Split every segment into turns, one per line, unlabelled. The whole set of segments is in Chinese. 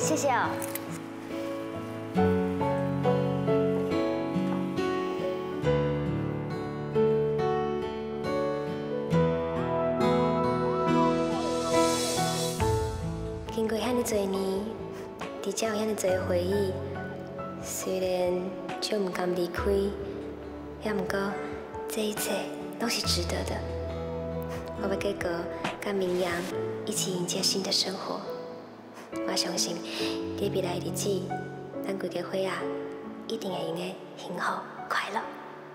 谢谢哦。经过遐尼多年，伫遮有遐尼多回忆，虽然就唔甘离开，也唔过这一切都是值得的。我要继续跟明阳一起迎接新的生活。我相信，在未来的日子，咱规个伙仔一定会用的幸福快乐。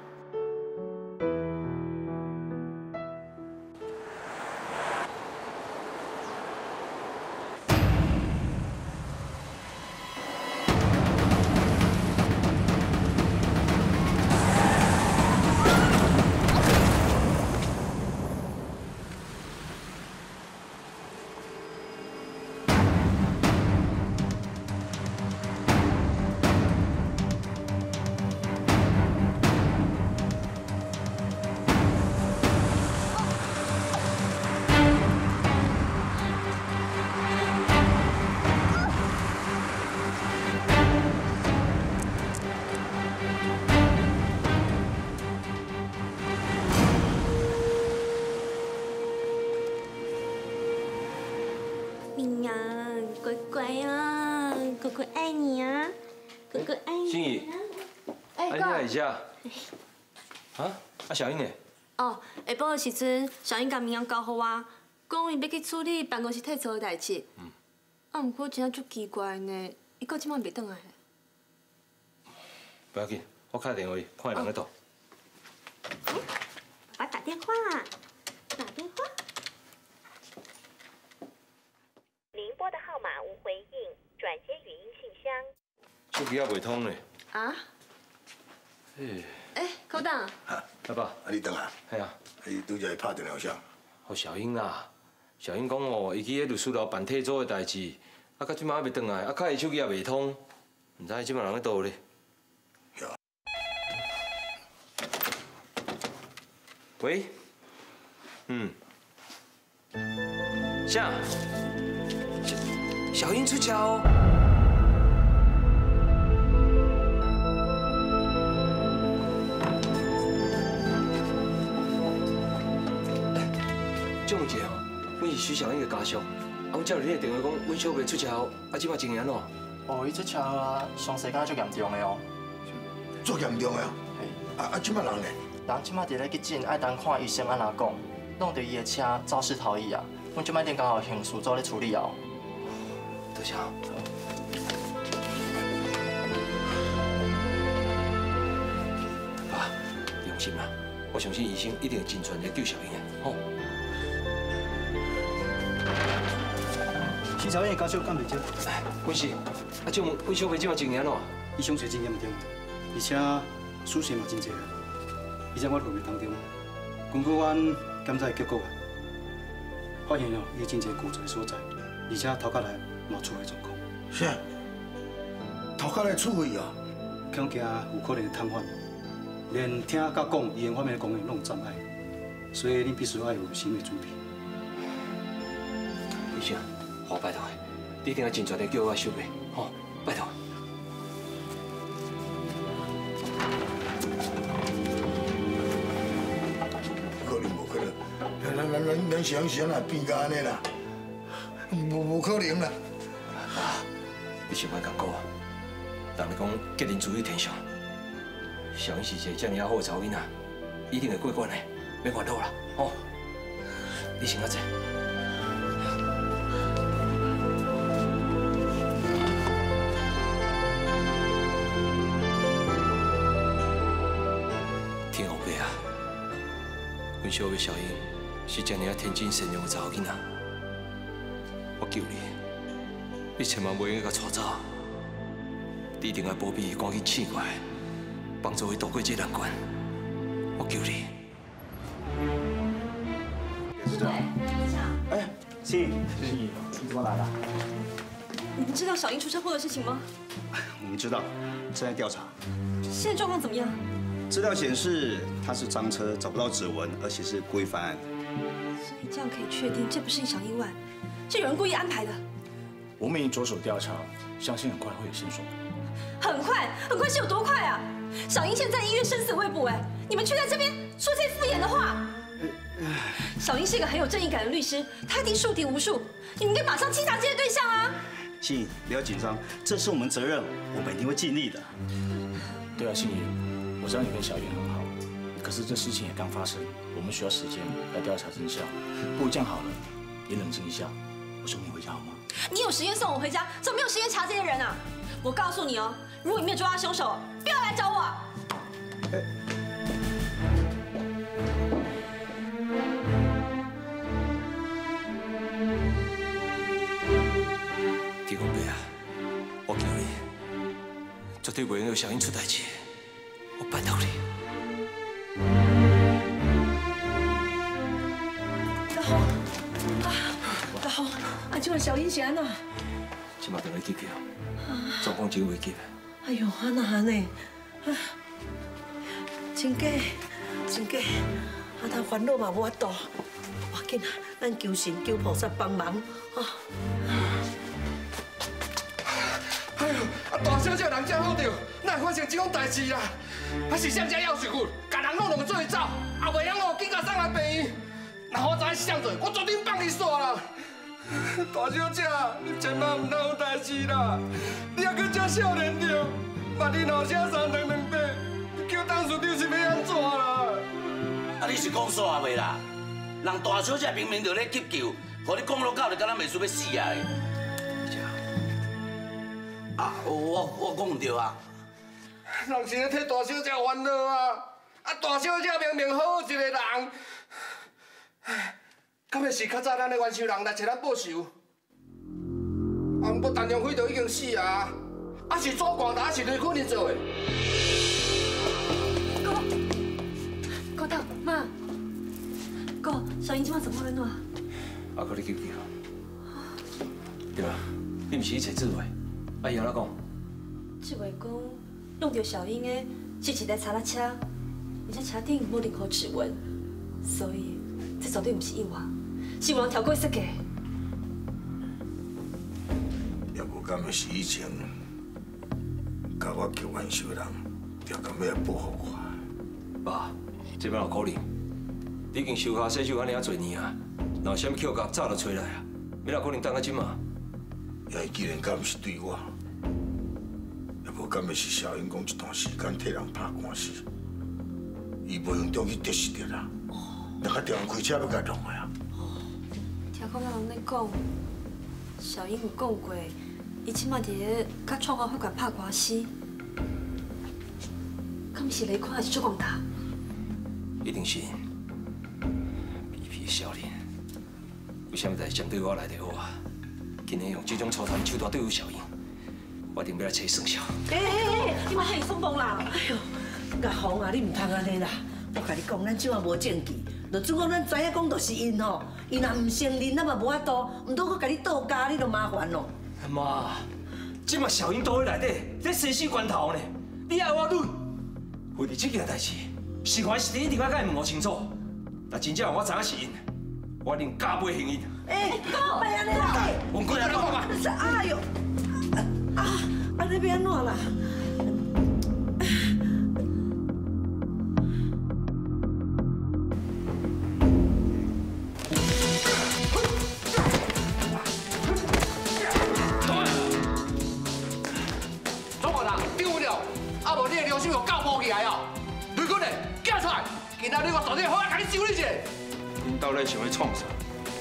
明阳，乖乖啊，哥哥爱你啊，哥哥爱你。
心怡，
哎，
你来一下。啊？小英呢？
哦，下晡的时阵，小英甲明阳交互我，讲伊要去处理办公室退租的代志。啊，不过真正足奇怪呢，伊到即摆袂转来。
不要紧，我开电话去，看人在倒。
爸爸打电话，打电话。
您拨的号码无回应，转接语音信箱。
手机也袂通呢。
啊？
哎，口长。
啊，
阿爸，
你等下。
系啊。
伊拄则拍电话啥？
互小英啦。小英讲哦，伊去迄律师楼办退租的代志，啊，到即摆还袂转来，啊，卡伊手机也袂通，唔知即摆人在倒咧。喂。啥？ 小英出桥。蒋姐哦，阮是徐小英的家属，阮接到你的电话讲，阮小妹出桥，即摆情形安怎？
哦，伊这车啊，伤势敢足严重的哦。
足严重的哦。
嘿。
即摆人呢？
人即摆伫咧急诊，爱等看医生安怎讲，弄着伊的车肇事逃逸啊。阮即摆顶刚好刑事组咧处理哦。
多谢。爸，放心啦，我相信医生一定会尽全力救小英的，吼。
徐小英的家属敢袂少？
阮是，阮小妹即马情形安怎？
伊伤势真严重，而且死线嘛真济啊。而且我会面当中，根据阮检查的结果啊，发现哦，伊真济固罪所在，而且头壳内嘛有出血状况。
是啊，头壳来处理哦，
恐惊有可能会瘫痪，连听甲讲语言方面的功能拢有障碍，所以你必须要有心理准备。
医生，好拜托你一定要尽全力救我小妹，吼，拜托。
可能无可能，咱想想啊，变甲安尼啦，无可能啦。
你想莫讲过啊！人哋讲吉人主于天上，小英是一个这么好的查某囡仔，一定会过关的，免烦恼啦，吼！你先啊坐。天后伯啊，阮小妹小英是这么天真善良的查某囡仔，我求你。 你千万袂用甲带走，你一定要保庇伊，赶紧醒过来，帮助伊度过这难关。我求你。
是这样。哎，心怡，你怎么来了？
你们知道小英出车祸的事情吗？
我们知道，正在调查。
现在状况怎么样？
资料显示，他是赃车，找不到指纹，而且是规范案。
所以这样可以确定，这不是一场意外，是有人故意安排的。
我们已经着手调查，相信很快会有线索。
很快，很快是有多快啊？小英现在医院生死未卜，哎，你们却在这边说这些敷衍的话。小英是一个很有正义感的律师，她一定树敌无数，你们应该马上稽查这些对象啊！
心怡，不要紧张，这是我们责任，我们一定会尽力的。
对啊，心怡，我知道你跟小英很好，可是这事情也刚发生，我们需要时间来调查真相。不如这样好了，也冷静一下，我送你回家好吗？
你有时间送我回家，怎么没有时间查这些人啊？我告诉你哦，如果你没有抓到凶手，不要来找我。
地公伯啊，我求你，绝对袂用让小英出代志，我拜托你。
大雄，啊，这个小英是安怎？
即马等你急救，状况真危急。
哎呦，安那安尼，真假，真假，啊，他烦恼嘛无法度，要紧啊，咱求神求菩萨帮忙啊！
哎呦，啊大小姐人真好着，哪会发生这种代志啦？还是谁家要是骨，把人弄两个做走，啊袂晓哦，紧甲送来病院。若我知影是谁做，我绝对放你煞啦！大小姐，你千万唔通有代志啦！你还阁遮少年着，万一后车三两两块，叫当事长是要安怎啦？
啊，你是讲煞袂啦？人大小姐明明就咧急救，互你讲落到就敢若袂输要死啊！啊，我讲唔对啊！
人是咧替大小姐烦恼啊！啊，大小姐明明好好一个人，唉，敢会是较早咱的冤仇人来找咱报仇？啊，不过陈永辉就已经死啊！啊，是左广达，是雷坤林做的。
哥大妈，哥，小英今晚怎么安怎？
阿哥，你记不记得？对啊，你唔是去找志伟？阿姨安怎讲？
志伟讲，弄到小英的是一台查拉车，而且车顶无任何指纹，所以这绝对不是意外，是有人调过设计。
也无敢会是以前甲我结冤仇的人，调工要来报复我。
爸，这边有可能，你已经手下洗手安尼啊多年啊，若有啥物巧合早就找来啊，要哪可能等到今嘛？
也既然敢毋是对我，也无敢会是小英讲一段时间替人拍官司，伊无用中去得失着啦，那个调人开车要甲弄的啊。
听讲有人咧讲，小英有讲过，伊即摆伫咧甲创华会馆拍官司，敢是雷坤还是周广达？
一定是皮皮少年，为什么代志针对我来着我？今日用这种粗残手段对付小英，我一定要来找算账。
你莫遐尼冲动啦！
哎呦，阿红啊，你唔通安尼啦！我甲你讲，咱即马无证据，就主讲咱知影讲就是因吼，伊若唔承认，咱嘛无法度，唔通搁甲你倒家，你就麻烦咯。
妈，即马小英倒在内底，在生死关头呢，你爱我女，为着这件代志，是还是你一定要甲伊问我清楚。若真正我知影是因，我一定加倍还因。
哥，别安尼啦！
我过来看嘛。
哎呦，安尼要安怎啦？
左广达丢了，啊无你的良心有够无起来哦！雷坤林，叫出来！今仔日我绝对好好甲你修理一下。
恁到底想要创啥？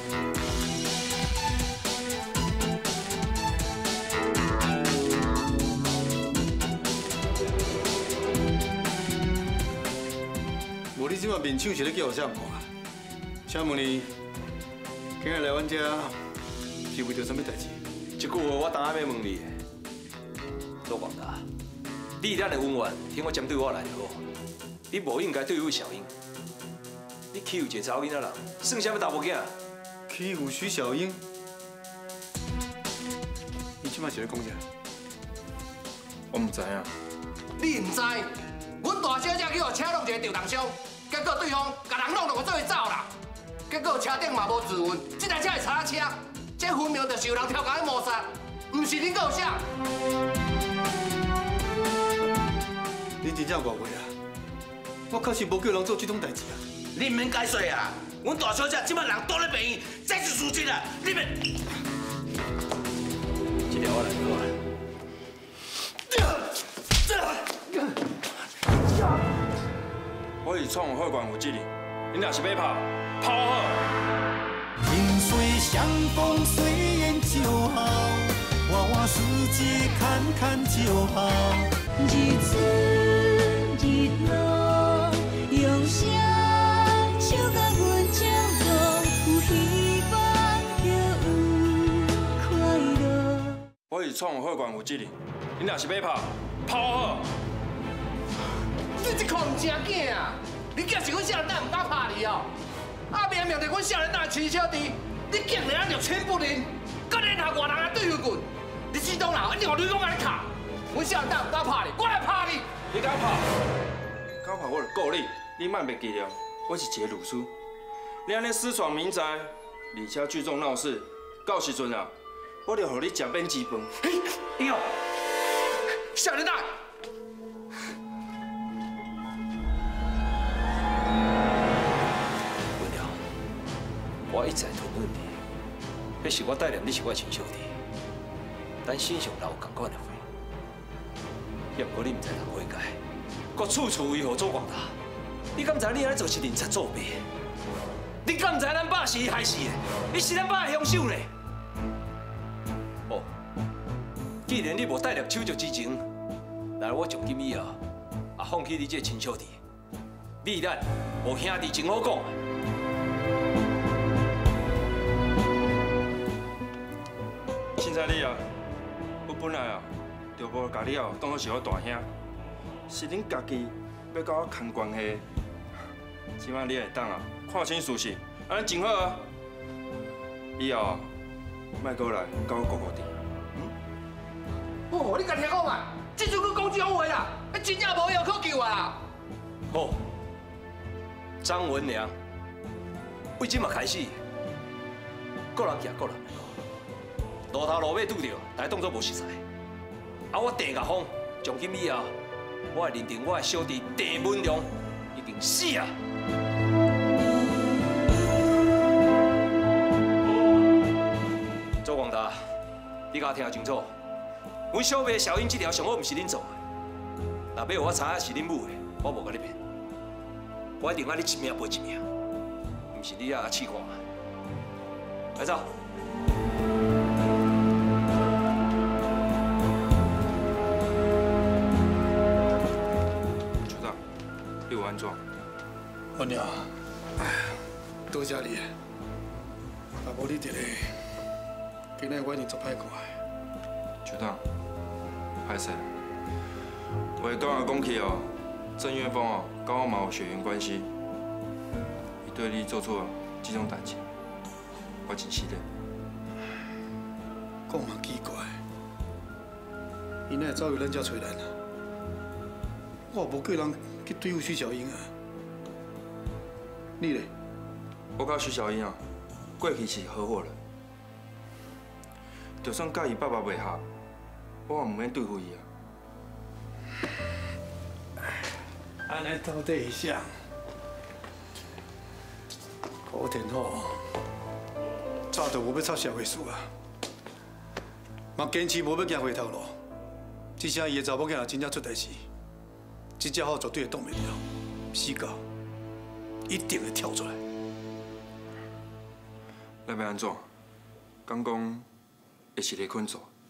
无你即马面手是咧叫我啥看？请问你今日来阮遮是为着什么代志？
这句话我当下要问你的，周广达，你咱的恩怨，听我针对我来就好。你无应该对付小英，你欺负一个查某囡仔人，算啥物查某囝？
欺负徐小英？你即马是咧讲啥？
我唔知影。
你唔知？阮大小姐去互车弄一个吊动伤，结果对方甲人弄落去做去走啦。结果车顶嘛无指纹，这台车是查车，这分明就是有人跳工去谋杀。 唔是恁够啥。
恁真正误会啊！我确实无叫人做这种代志啊！
你唔免解释啊！阮大小姐即摆人倒咧病院，这是事实啊！你免。
这条我来做啊！
我是创会馆有责任，恁若是要跑，跑好。
萍水相逢虽远就好，娃娃世界看看就好。日出日落，用声唱甲阮掌动，有希望就有快乐。
我是创会馆有责任，恁若是要跑，跑好。
你这口唔正经啊！你竟是阮少年仔唔敢拍你哦！啊，明明是阮少年仔亲小弟，你竟然就亲不认，搁联合外人来对付阮，你死党人一定互女公安卡！阮少年仔唔敢拍你，我来拍你！
你敢拍？敢拍我就告你！你莫袂记了，我是一个律师。你安尼私闯民宅，而且聚众闹事，到时阵啊，我就互你食免治饭。
哎呦，少年仔！
我一再吞忍你，迄是我带念你是我亲小弟，咱身上老有同款的血。也不过你唔知通悔改，搁处处为何左广大？你敢知你安尼做是认贼作弊？你敢知咱爸是伊害死的？你是咱爸的凶手呢？哦，既然你无带念手足之情，那我从今以后也放弃你这亲小弟，你咱无兄弟情好讲。
凊彩你啊，我本来啊，就无甲你当作是我大兄，是恁家己要甲我牵关系。即摆你会当啊，看清事实，安尼真好啊。以后啊，莫过来甲我糊糊滴。
哦，你家听讲嘛，这阵佫讲这种话啦，真正无药可救啊！
好，张文良，为即嘛开始，个人行个人的路。路头路尾拄着，大家当作无熟悉。啊，我郑甲峰，从今以后，我会认定我的小弟郑文良已经死啊！周广达，你甲我听清楚，阮小妹小英这条上好，毋是恁做的。若要我查是恁母的，我无甲你骗。我一定爱你一命赔一命，毋是你遐试看。来走。
安怎？
我娘，哎呀，多谢你，若无你伫咧，今日我一定做歹看的。
局长，歹势，话讲啊讲去哦，郑岳峰哦，跟我嘛有血缘关系，伊对你做出这种代志，我真是的。
讲嘛奇怪，伊哪会走去咱遮找咱啊？我无叫人去对付徐小英啊！你咧？
我甲徐小英啊，过去是合伙人，就算甲伊爸爸袂合，我也唔免对付伊啊。
安尼到底是啥？古田吼，早就无要插社会事啊，嘛坚持无要行回头路。只剩伊的查某囝真正出代志。这只好绝对会挡袂了，死狗一定会跳出来。
那要安怎？敢讲会是雷坤做？